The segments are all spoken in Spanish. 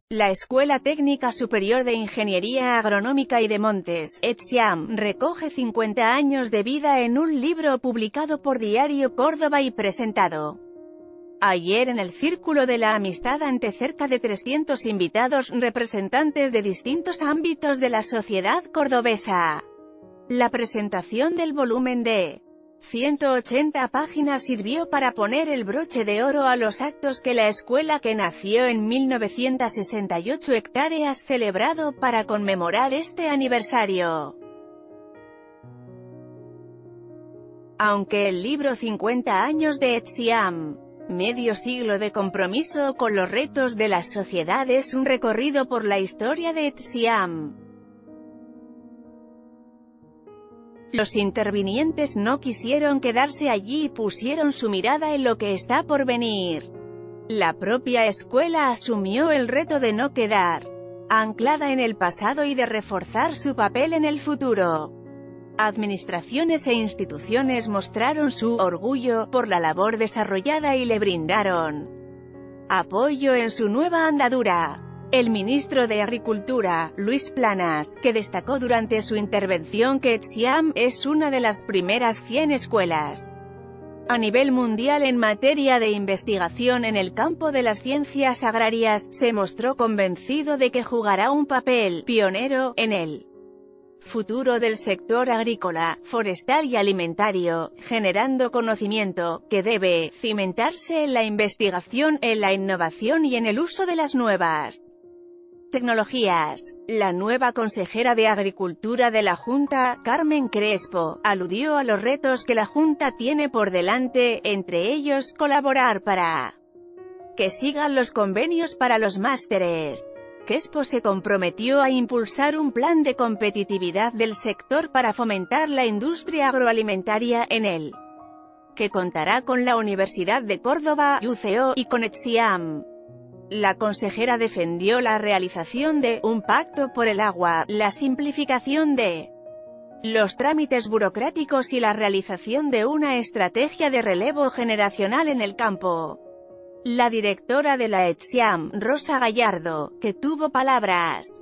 La Escuela Técnica Superior de Ingeniería Agronómica y de Montes, ETSIAM, recoge 50 años de vida en un libro publicado por Diario Córdoba y presentado ayer en el Círculo de la Amistad ante cerca de 300 invitados representantes de distintos ámbitos de la sociedad cordobesa. La presentación del volumen de 180 páginas sirvió para poner el broche de oro a los actos que la escuela, que nació en 1968 hectáreas, celebrado para conmemorar este aniversario. Aunque el libro 50 años de ETSIAM, medio siglo de compromiso con los retos de la sociedad, es un recorrido por la historia de ETSIAM. Los intervinientes no quisieron quedarse allí y pusieron su mirada en lo que está por venir. La propia escuela asumió el reto de no quedar anclada en el pasado y de reforzar su papel en el futuro. Administraciones e instituciones mostraron su orgullo por la labor desarrollada y le brindaron apoyo en su nueva andadura. El ministro de Agricultura, Luis Planas, que destacó durante su intervención que ETSIAM es una de las primeras 100 escuelas a nivel mundial en materia de investigación en el campo de las ciencias agrarias, se mostró convencido de que jugará un papel pionero en el futuro del sector agrícola, forestal y alimentario, generando conocimiento que debe cimentarse en la investigación, en la innovación y en el uso de las nuevas tecnologías. La nueva consejera de Agricultura de la Junta, Carmen Crespo, aludió a los retos que la Junta tiene por delante, entre ellos colaborar para que sigan los convenios para los másteres. Crespo se comprometió a impulsar un plan de competitividad del sector para fomentar la industria agroalimentaria, en el que contará con la Universidad de Córdoba, UCO, y con ETSIAM. La consejera defendió la realización de un pacto por el agua, la simplificación de los trámites burocráticos y la realización de una estrategia de relevo generacional en el campo. La directora de la ETSIAM, Rosa Gallardo, que tuvo palabras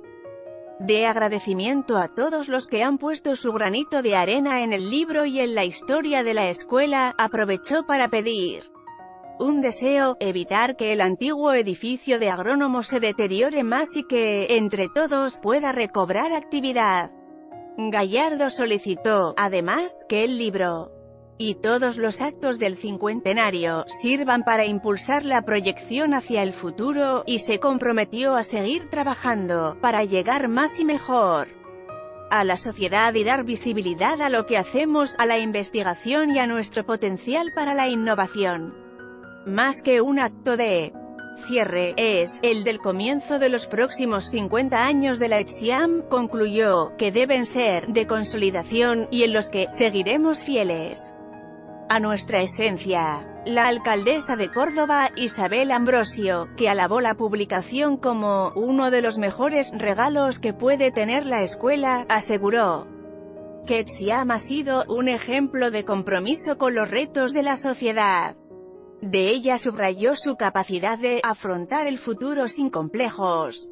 de agradecimiento a todos los que han puesto su granito de arena en el libro y en la historia de la escuela, aprovechó para pedir un deseo: evitar que el antiguo edificio de agrónomos se deteriore más y que, entre todos, pueda recobrar actividad. Gallardo solicitó, además, que el libro y todos los actos del cincuentenario sirvan para impulsar la proyección hacia el futuro, y se comprometió a seguir trabajando para llegar más y mejor a la sociedad y dar visibilidad a lo que hacemos, a la investigación y a nuestro potencial para la innovación. Más que un acto de cierre, es el del comienzo de los próximos 50 años de la ETSIAM, concluyó, que deben ser de consolidación, y en los que seguiremos fieles a nuestra esencia. La alcaldesa de Córdoba, Isabel Ambrosio, que alabó la publicación como uno de los mejores regalos que puede tener la escuela, aseguró que ETSIAM ha sido un ejemplo de compromiso con los retos de la sociedad. De ella subrayó su capacidad de afrontar el futuro sin complejos,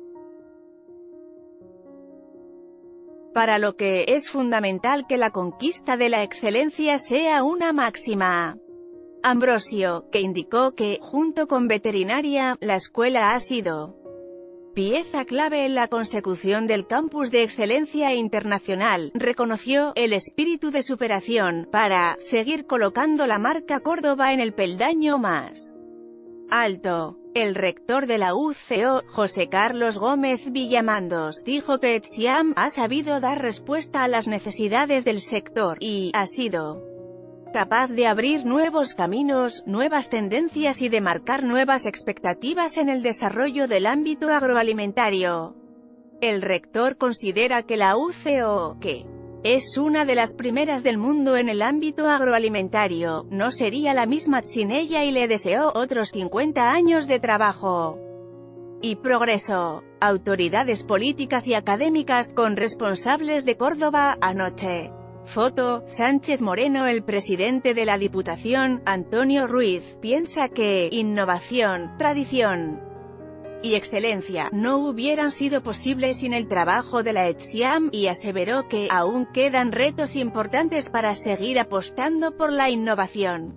para lo que es fundamental que la conquista de la excelencia sea una máxima. Ambrosio, que indicó que, junto con veterinaria, la escuela ha sido pieza clave en la consecución del campus de excelencia internacional, reconoció el espíritu de superación, para seguir colocando la marca Córdoba en el peldaño más alto. El rector de la UCO, José Carlos Gómez Villamandos, dijo que ETSIAM ha sabido dar respuesta a las necesidades del sector, y ha sido capaz de abrir nuevos caminos, nuevas tendencias y de marcar nuevas expectativas en el desarrollo del ámbito agroalimentario. El rector considera que la UCO, que es una de las primeras del mundo en el ámbito agroalimentario, no sería la misma sin ella, y le deseó otros 50 años de trabajo y progreso. Autoridades políticas y académicas, con responsables de Córdoba, anoche. Foto, Sánchez Moreno. El presidente de la Diputación, Antonio Ruiz, piensa que innovación, tradición y excelencia no hubieran sido posibles sin el trabajo de la ETSIAM, y aseveró que aún quedan retos importantes para seguir apostando por la innovación.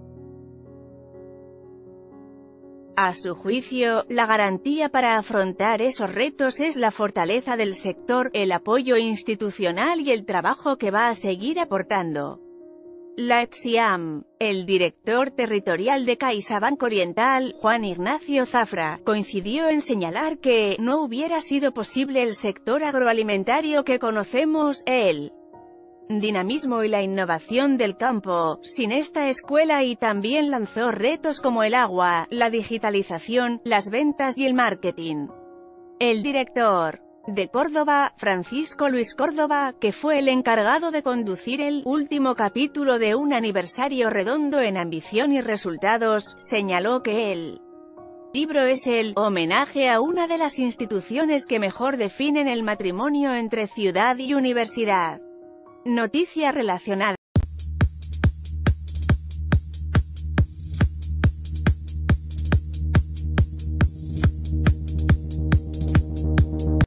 A su juicio, la garantía para afrontar esos retos es la fortaleza del sector, el apoyo institucional y el trabajo que va a seguir aportando la ETSIAM. El director territorial de CaixaBank Oriental, Juan Ignacio Zafra, coincidió en señalar que no hubiera sido posible el sector agroalimentario que conocemos, el dinamismo y la innovación del campo, sin esta escuela, y también lanzó retos como el agua, la digitalización, las ventas y el marketing. El director de Córdoba, Francisco Luis Córdoba, que fue el encargado de conducir el último capítulo de un aniversario redondo en ambición y resultados, señaló que el libro es el homenaje a una de las instituciones que mejor definen el matrimonio entre ciudad y universidad. Noticia relacionada